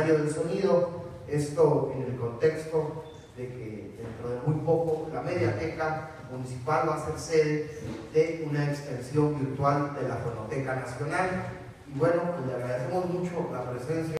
escenario del sonido, esto en el contexto de que dentro de muy poco la Mediateca Municipal va a ser sede de una extensión virtual de la Fonoteca Nacional. Y bueno, pues le agradecemos mucho la presencia